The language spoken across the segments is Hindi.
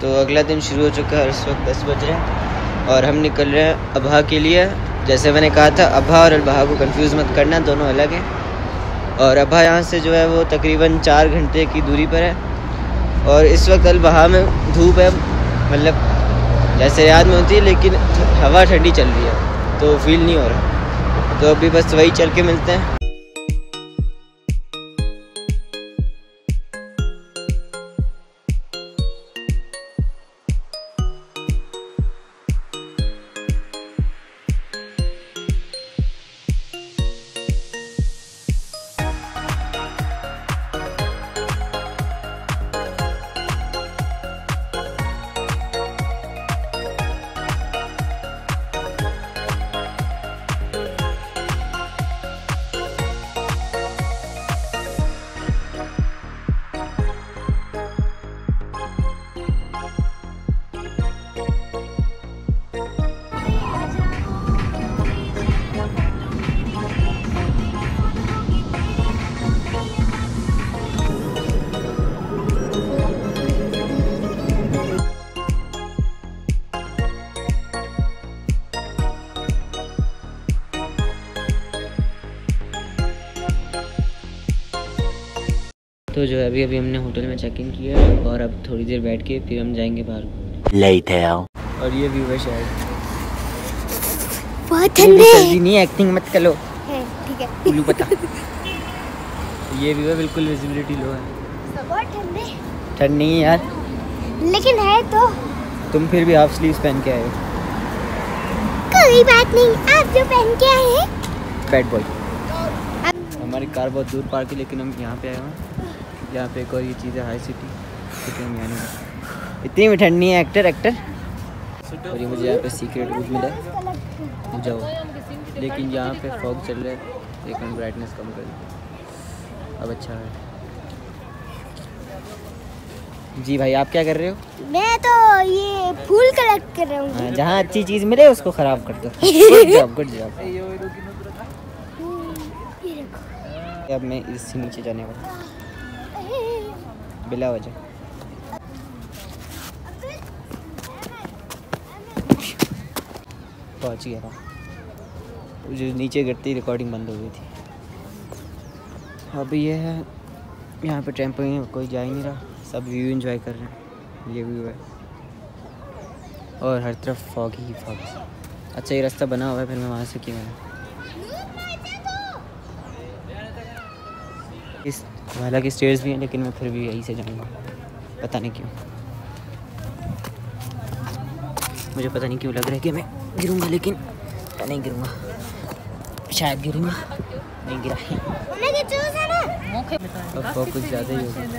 तो अगला दिन शुरू हो चुका है। इस वक्त 10 बज रहे हैं और हम निकल रहे हैं अबहा के लिए। जैसे मैंने कहा था, अबहा और अल्बहा को कंफ्यूज मत करना, दोनों अलग हैं। और अबहा यहाँ से जो है वो तकरीबन 4 घंटे की दूरी पर है। और इस वक्त अल्बहा में धूप है, मतलब जैसे याद में होती है, लेकिन हवा ठंडी चल रही है तो फील नहीं हो रहा। तो अभी बस वही चल के मिलते हैं। तो जो है अभी हमने होटल में चेक इन किया और अब थोड़ी देर बैठ के फिर हम जाएंगे बाहर। और ये व्यू है शायद बहुत ठंडी नहीं, एक्टिंग मत करो, ठीक है उल्लू पता। ये व्यू है, बिल्कुल विजिबिलिटी लो है। बहुत ठंड नहीं है यार, लेकिन है तो। तुम फिर भी हाफ स्लीव्स पहन के आए हो। कोई बात नहीं, आप जो पहन के आए हैं बैड बॉय। हमारी कार बहुत दूर पार्क है, लेकिन हम यहाँ पे आए हैं। यहाँ पे एक और ये चीज़ है हाई सिटी, लेकिन हम यहाँ नहीं। इतनी भी ठंड नहीं है एक्टर। और ये मुझे यहाँ पे सीक्रेट रूम मिला जाओ, लेकिन यहाँ पे फॉग चल रहा है। एक मिनट ब्राइटनेस कम कर दी, अब अच्छा है। जी भाई, आप क्या कर रहे हो? मैं तो ये फूल कलेक्ट कर रहा हूँ। जहाँ अच्छी चीज़ मिले उसको ख़राब कर दो। Good job. अब मैं इससे नीचे जाने वाला बिला वजह। पहुँच गया था, जो नीचे गिरती रिकॉर्डिंग बंद हो गई थी। अब ये है यहाँ पे ट्रैम्पोलिन में कोई जा ही नहीं रहा, सब व्यू एंजॉय कर रहे हैं। ये व्यू है और हर तरफ फॉग ही फॉग। अच्छा, ये रास्ता बना हुआ है, फिर मैं वहाँ से क्यों आया? इस हालांकि स्टेयर्स भी हैं, लेकिन मैं फिर भी यहीं से जाऊँगा, पता नहीं क्यों। मुझे पता नहीं क्यों लग रहा है कि मैं गिरूँगा, लेकिन मैं नहीं गिरूँगा। शायद गिरूँगा, नहीं गिरा। अब कुछ ज़्यादा ही होगा।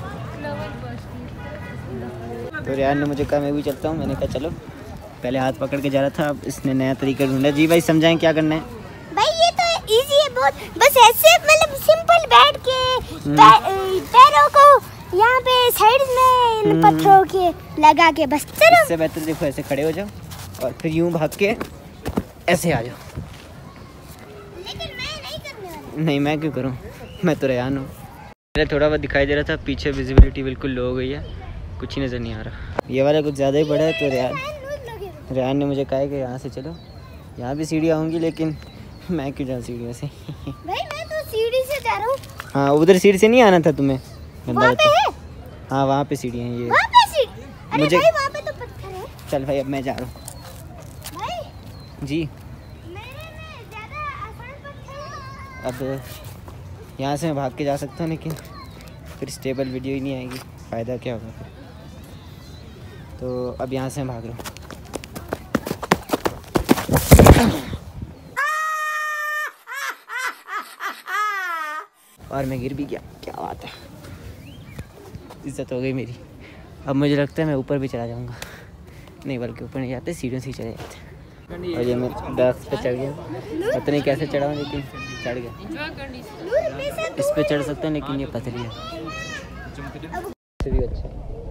तो रियान ने मुझे कहा मैं भी चलता हूँ। मैंने कहा चलो। पहले हाथ पकड़ के जा रहा था, अब इसने नया तरीका ढूंढा। जी भाई, समझाएं क्या करना है? भाई ये तो इजी है बहुत, बस ऐसे मतलब सिंपल बैठ के पैरों को यहाँ पे साइड में पत्थरों के लगा के बस चलो। इससे बेहतर देखो, ऐसे खड़े हो जाओ और फिर यूं भाग के ऐसे आ जाओ। लेकिन मैं नहीं करने वाला। नहीं, मैं क्यों करूँ, मैं तो रेहान हूँ। मेरा थोड़ा बहुत दिखाई दे रहा था, पीछे विजिबिलिटी बिल्कुल लो हो गई है, कुछ ही नज़र नहीं आ रहा। ये वाला कुछ ज़्यादा ही बड़ा है, तो रेहान ने मुझे कहा है कि यहाँ से चलो। यहाँ भी सीढ़ियाँ होंगी, लेकिन मैं क्यों जाऊँ सीढ़ियों से? भाई मैं तो सीढ़ी से जा रहा हूँ। हाँ, उधर सीढ़ी से नहीं आना था तुम्हें। वहाँ पे है? हाँ, वहाँ पे सीढ़ी है। ये वहाँ पे सीढ़ी? अरे मुझे भाई वहाँ पे तो पत्थर है। चल भाई, अब मैं जा रहा हूँ। भाई जी, मेरे में ज़्यादा आसान पत्थर है। अब यहाँ से मैं भाग के जा सकता हूँ, लेकिन फिर स्टेबल वीडियो ही नहीं आएगी, फ़ायदा क्या होगा फिर? तो अब यहाँ से मैं भाग रहा हूँ। और मैं गिर भी गया, क्या बात है, इज्जत हो गई मेरी। अब मुझे लगता है मैं ऊपर भी चला जाऊंगा। नहीं, बल्कि ऊपर नहीं जाते, सीढ़ियों से ही चले जाते। और ये मैं डैक्स पे चढ़ गया, पता नहीं कैसे चढ़ा हूँ, लेकिन चढ़ गया। इस पे चढ़ सकते हैं, लेकिन ये पथरी है। भी अच्छा।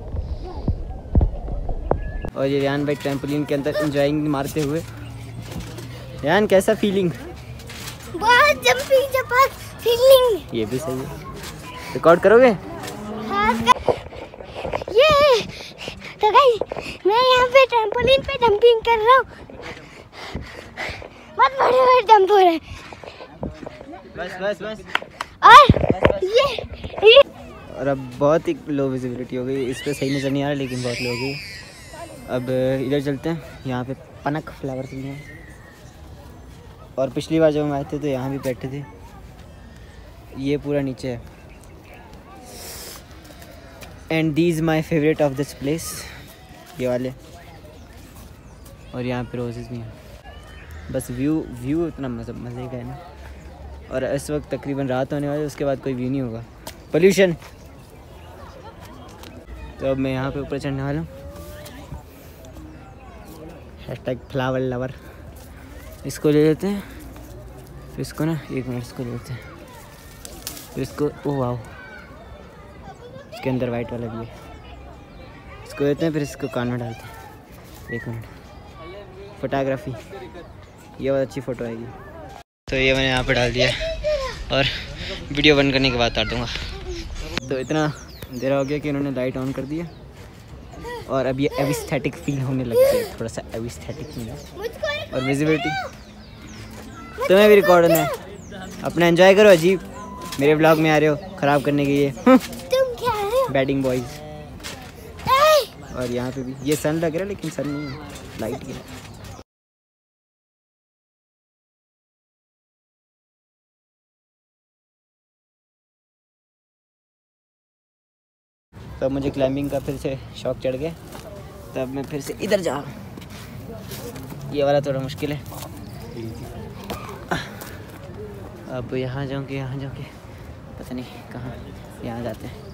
और ये रियान भाई ट्रैम्पोलिन के अंदर एंजॉयिंग मारते हुए। रियान, कैसा फीलिंग? बहुत जंपिंग जपाक फीलिंग। ये भी सही है। रिकॉर्ड करोगे? हाँ, ये तो मैं यहाँ पे ट्रैम्पोलिन पे जंपिंग कर रहा हूँ। बहुत बड़े जंप हो रहे हैं। बस और ये और अब बहुत ही लो विजिबिलिटी हो गई, इस पर सही नज़र नहीं आ रहा लेकिन बहुत लो हो गई। अब इधर चलते हैं, यहाँ पे पनक फ्लावर्स भी हैं। और पिछली बार जब हम आए थे तो यहाँ भी बैठे थे। ये पूरा नीचे है। And these my favourite of this place, ये वाले। और यहाँ पे रोजेस भी हैं। बस व्यू इतना मज़े का है ना। और इस वक्त तकरीबन रात होने वाली है, उसके बाद कोई व्यू नहीं होगा, पोल्यूशन। तो अब मैं यहाँ पे ऊपर चढ़ने वाला हूँ। #Flower lover. इसको ले लेते हैं, फिर इसको ना 1 मिनट इसको ले लेते हैं, फिर इसको ओह वाओ, इसके अंदर वाइट वाला भी है, इसको लेते हैं, फिर इसको कान में डालते हैं। 1 मिनट फोटोग्राफी, ये बहुत अच्छी फ़ोटो आएगी। तो ये मैंने यहाँ पे डाल दिया और वीडियो बंद करने के बाद उतार दूँगा। तो इतना अंधेरा हो गया कि उन्होंने लाइट ऑन कर दिया और अब ये एस्थेटिक फील होने लग गया, थोड़ा सा एस्थेटिक फील है। और विजिबिलिटी तुम्हें भी रिकॉर्ड होना है, अपना एंजॉय करो। अजीब मेरे ब्लॉग में आ रहे हो ख़राब करने के लिए, तुम क्या आ रहे हो? बैडिंग बॉयज़। और यहाँ पे भी ये सन लग रहा है लेकिन सन नहीं है, लाइट ही है। तब मुझे क्लाइंबिंग का फिर से शौक चढ़ गया, तब मैं फिर से इधर जा रहा हूँ। ये वाला थोड़ा मुश्किल है। अब यहाँ जाऊँगे पता नहीं कहाँ, यहाँ जाते हैं।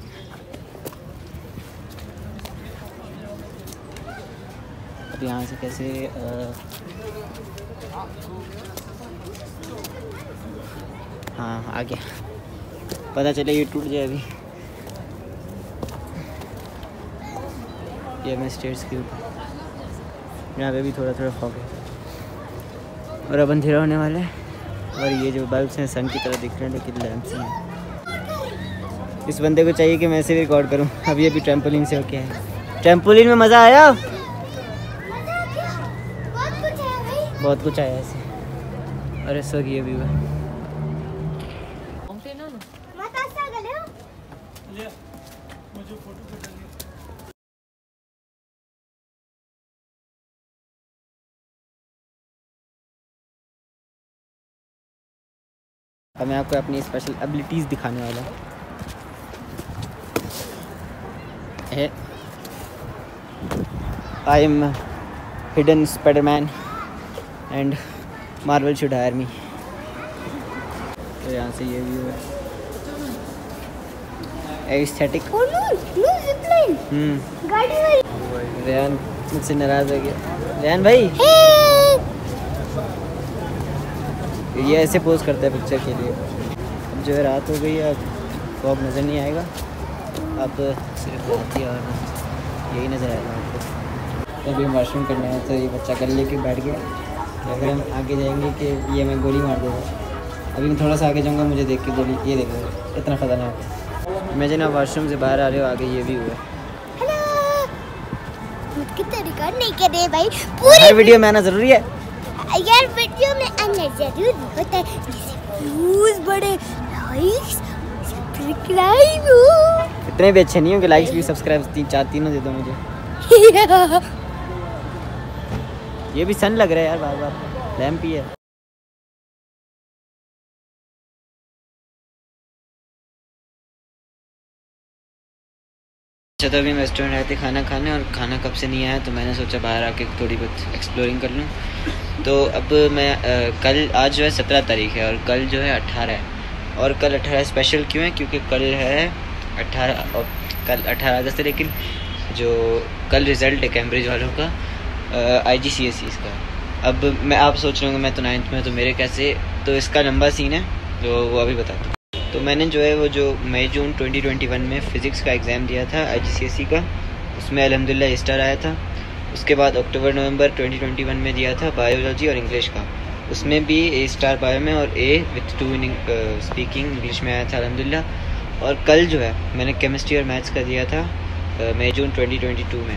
अब यहाँ से कैसे हाँ आ गया, पता चले ये टूट जाए अभी। ये मैं स्टेयर्स के ऊपर, यहाँ पे भी थोड़ा फॉग है। और अब अंधेरा होने वाला है और ये जो बल्ब्स हैं सन की तरह दिख रहे हैं लेकिन लैंप्स हैं। इस बंदे को चाहिए कि मैं ऐसे भी रिकॉर्ड करूँ। अब ये भी ट्रैम्पोलिन से होके है। ट्रैम्पोलिन में मज़ा आया? बहुत कुछ आया ऐसे। और इस वक्त ये व्यू है। अब मैं आपको अपनी स्पेशल एबिलिटीज़ दिखाने वाला हूँ। I am hidden Spiderman and Marvel should hire me. तो यहाँ से ये व्यू है एस्थेटिक। रेहान मुझसे नाराज़ हो गया। रेहान भाई ये ऐसे पोज करता है पिक्चर के लिए। अब जो है रात हो गई है, अब फॉग नज़र नहीं आएगा, अब सिर्फ रात ही और यही नज़र आएगा आपको। अभी हम वॉशरूम करने हैं तो ये बच्चा कर लेके बैठ गया। तो अगर हम आगे जाएंगे कि ये मैं गोली मार दूँगा। अभी मैं थोड़ा सा आगे जाऊँगा, मुझे देख के गोली, ये देखो इतना ख़तरनाक है। इमेजिन आप वॉशरूम से बाहर आ रहे हो, आगे ये भी हुआ। रिकॉर्ड नहीं कर रहे भाई, पूरी वीडियो में आना ज़रूरी है यार, वीडियो में आना जरूर होता है। व्यूज बढ़े, लाइक्स, सब्सक्राइब। इतने भी अच्छे नहीं हो कि लाइक्स भी सब्सक्राइब तीनों दे दो मुझे। ये भी सन लग रहा है यार, बार बार लैंप ही है। अच्छा, तो अभी मैं रेस्टोरेंट आए थे खाना खाने और खाना कब से नहीं आया, तो मैंने सोचा बाहर आके थोड़ी बहुत एक्सप्लोरिंग कर लूँ। तो अब मैं आज जो है 17 तारीख है और कल जो है 18 है। और कल 18 स्पेशल क्यों है? क्योंकि कल है 18 और कल 18 अगस्त है, लेकिन जो कल रिज़ल्ट है कैम्ब्रिज वालों का IGCSE का। अब मैं आप सोच रहे होंगे मैं तो 9th में, तो मेरे कैसे, तो इसका लंबा सीन है तो वो अभी बताता हूँ। तो मैंने जो है वो जो मई-जून 2021 में फ़िज़िक्स का एग्ज़ाम दिया था IGCSE का, उसमें अल्हम्दुलिल्लाह स्टार आया था। उसके बाद अक्टूबर-नवंबर 2021 में दिया था बायोलॉजी और इंग्लिश का, उसमें भी A स्टार बायो में और A with 2 in speaking English में आया था अल्हम्दुलिल्लाह। और कल जो है मैंने केमिस्ट्री और मैथ्स का दिया था मई-जून 2022 में,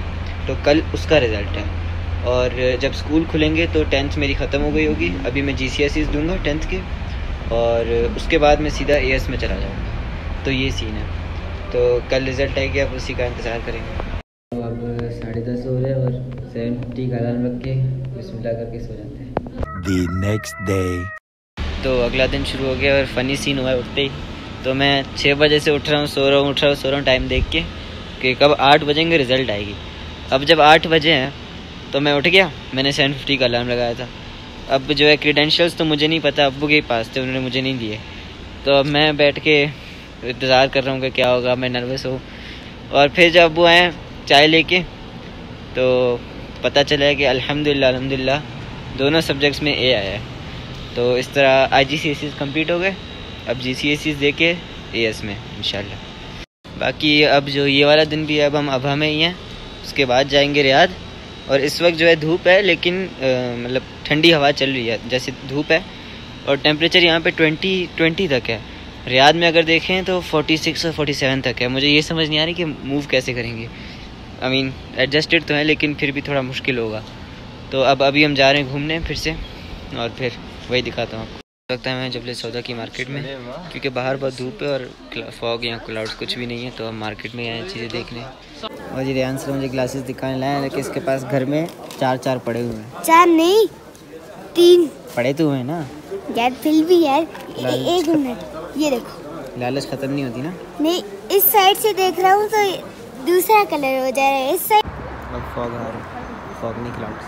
तो कल उसका रिज़ल्ट है। और जब स्कूल खुलेंगे तो 10th मेरी ख़त्म हो गई होगी। अभी मैं GCSEs दूंगा 10th के, और उसके बाद मैं सीधा AS में चला जाऊँगा। तो ये सीन है। तो कल रिज़ल्ट आएगी, अब उसी का इंतज़ार करेंगे। तो अब 10:30 हो रहे हैं और 7:50 का अलार्म रख के बिस्मिल्लाह करके सो जाते हैं। The next day. तो अगला दिन शुरू हो गया और फ़नी सीन हुआ है उठते ही। तो मैं 6 बजे से उठ रहा हूँ, सो रहा हूँ टाइम देख के कि कब 8 बजेंगे रिज़ल्ट आएगी। अब जब 8 बजे हैं तो मैं उठ गया। मैंने 7:50 का अलार्म लगाया था। अब जो है क्रीडेंशियल्स तो मुझे नहीं पता, अब्बू के पास थे, उन्होंने मुझे नहीं दिए। तो अब मैं बैठ के इंतज़ार कर रहा हूँ कि क्या होगा, मैं नर्वस हूँ। और फिर जब अब्बू आए चाय लेके तो पता चला कि अल्हम्दुलिल्लाह दोनों सब्जेक्ट्स में A आया है। तो इस तरह IGCSEs कंप्लीट हो गए। अब GCSEs दे के AS में इंशाल्लाह। बाकी अब जो ये वाला दिन भी है, अब हम अभा में ही हैं, उसके बाद जाएंगे रियाद। और इस वक्त जो है धूप है, लेकिन मतलब ठंडी हवा चल रही है जैसे धूप है। और टेम्परेचर यहाँ पे 20 तक है। रियाद में अगर देखें तो 46 और 47 तक है। मुझे ये समझ नहीं आ रही कि मूव कैसे करेंगे। आई मीन एडजस्टेड तो है, लेकिन फिर भी थोड़ा मुश्किल होगा। तो अब अभी हम जा रहे हैं घूमने फिर से, और फिर वही दिखाता हूँ आपको। लगता है मैं जबले सौदा की मार्केट में, क्योंकि बाहर बहुत धूप है और फॉग या क्लाउड्स कुछ भी नहीं है। तो हम मार्केट में आए चीज़ें देखने। और ये रेहान से मुझे ग्लासेस दिखाने लाए हैं, लेकिन इसके पास घर में 4 पड़े हुए हैं। 4 नहीं 3 पड़े तो हुए ना यार, फिर भी यार। एक मिनट, ये देखो। लालच ख़त्म नहीं होती ना। नहीं, इस साइड से देख रहा हूँ तो दूसरा कलर हो जा रहा है इस साइड। अब फॉग आ रहा है, फॉग नहीं क्लाउड्स।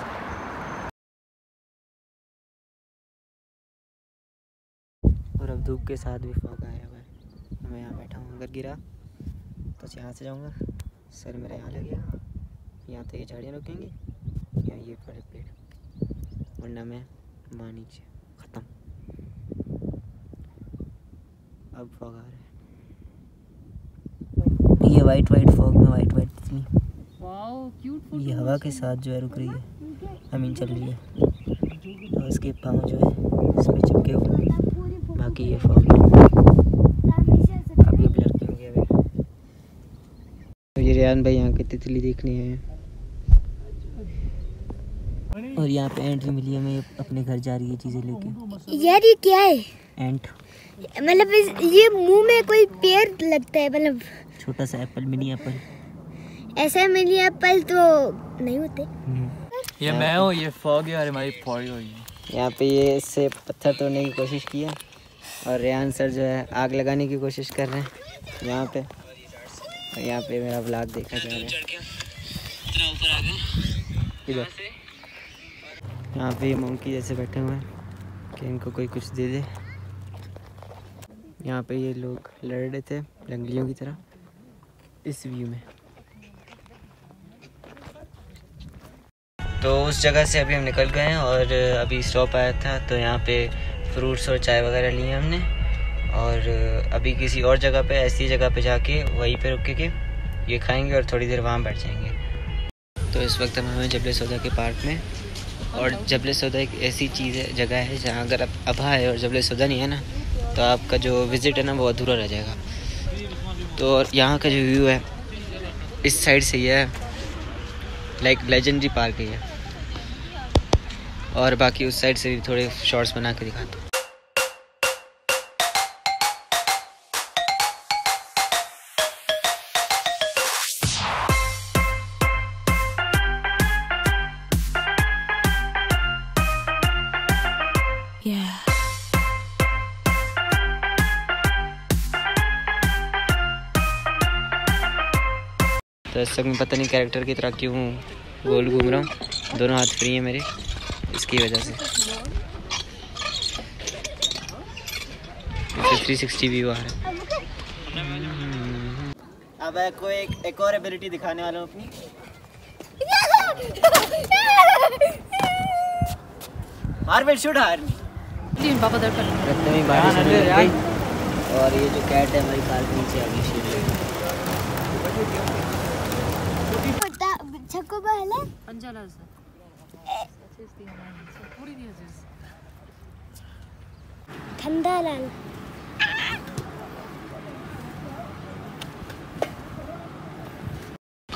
और अब धूप के साथ भी फॉग आया हुआ है। मैं यहाँ बैठा हूँ, अगर गिरा तो यहाँ से जाऊँगा, सर मेरा यहाँ लग गया, यहाँ तो ये झाड़ियाँ रुकेंगी या ये बड़े पेड़, वरना मैं वहाँ नीचे ख़त्म। अब फॉग आ रहा है, ये वाइट फॉग में वाइट तितली ये हवा के साथ जो है रुक रही है, ज़मीन चल रही है। तो इसके पाँव जो है इसमें चिपके हुए, बाकी ये फॉग अब ये ब्लर क्यों गया है। तो ये रेहान भाई यहाँ की तितली देखने हैं। और यहाँ पे एंट्री मिली है, मैं अपने घर जा रही है चीज़ें लेके। यार ये क्या है? एंट मतलब ये मुंह में कोई पेड़ लगता है, मतलब छोटा सा एप्पल, मिनी एप्पल। ऐसा मिनी एप्पल तो नहीं होते। ये मैं हूँ, ये फॉग है और हमारी फॉग हुई है। यहाँ पे ये इससे पत्थर तोड़ने की कोशिश की है, और रेहान सर जो है आग लगाने की कोशिश कर रहे हैं यहाँ पे। और यहाँ पे मेरा व्लॉग देखा जा रहा है। इधर यहाँ पे मंकी जैसे बैठे हुए हैं कि इनको कोई कुछ दे दे। यहाँ पे ये लोग लड़ रहे थे जंगलियों की तरह इस व्यू में। तो उस जगह से अभी हम निकल गए हैं और अभी स्टॉप आया था, तो यहाँ पे फ्रूट्स और चाय वगैरह लिए हमने। और अभी किसी और जगह पे, ऐसी जगह पे जाके वहीं पे रुक के ये खाएंगे और थोड़ी देर वहाँ बैठ जाएंगे। तो इस वक्त हम हमें जबले सौदा के पार्क में, और जबले सौदा एक ऐसी चीज़ है, जगह है जहाँ अगर आप अभा है और जबले सौदा नहीं है ना, तो आपका जो विज़िट है ना वो अधूरा रह जाएगा। तो और यहाँ का जो व्यू है इस साइड से ये है, लाइक लेजेंडरी पार्क है ये। और बाकी उस साइड से भी थोड़े शॉट्स बना के दिखाता हूँ। तो इस वक्त मैं पता नहीं कैरेक्टर की तरह क्यों गोल घूम रहा हूँ, दोनों हाथ फ्री हैं मेरे, इसकी वजह से 360 व्यू आ रहा है। अब कोई एक और एबिलिटी दिखाने वाला हूँ अपनी। मार्बल शूट हार पापा दर में बारिश होने लग गई, और ये जो कैट है हमारी कार के नीचे आ गई शीट में। छक्को पहले ठंडा लाल।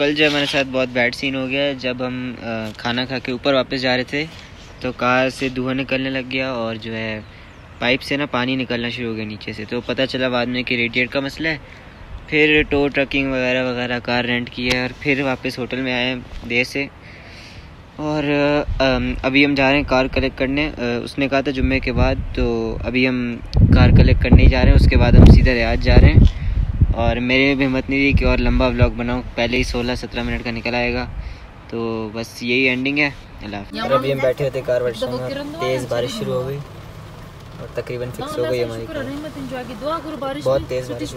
कल जो हमारे साथ बहुत बैड सीन हो गया। जब हम खाना खा के ऊपर वापस जा रहे थे तो कार से धुआं निकलने लग गया और जो है पाइप से ना पानी निकलना शुरू हो गया नीचे से। तो पता चला बाद में कि रेडिएटर का मसला है। फिर टो ट्रकिंग वगैरह वगैरह कार रेंट की है और फिर वापस होटल में आए देर से। और अभी हम जा रहे हैं कार कलेक्ट करने। उसने कहा था जुम्मे के बाद, तो अभी हम कार कलेक्ट करने ही जा रहे हैं। उसके बाद हम सीधा रियाद जा रहे हैं। और मेरे में भी हिम्मत नहीं थी कि और लंबा व्लॉग बनाऊँ, पहले ही 16-17 मिनट का निकल आएगा। तो बस यही एंडिंग है। अल्लाह। अभी हम बैठे होते कार वर्कशॉप में, तेज़ बारिश शुरू हो गई और तकरीबन फिक्स हो गई हमारी कार। बहुत तेज़ बारिश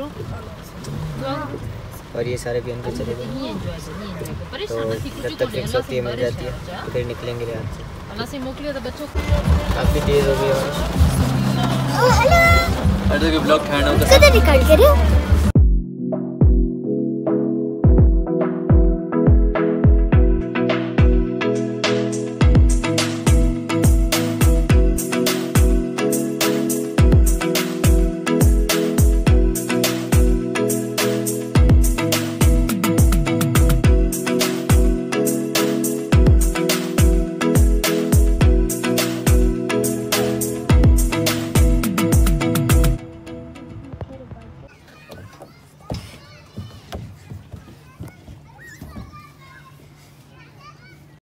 हुई और ये सारे भी अंदर चले गए। तो जब तक फिक्स होती है मिल जाती है तो फिर निकलेंगे यहाँ से। काफ़ी तेज़ हो गई बारिश। ब्लॉग खाना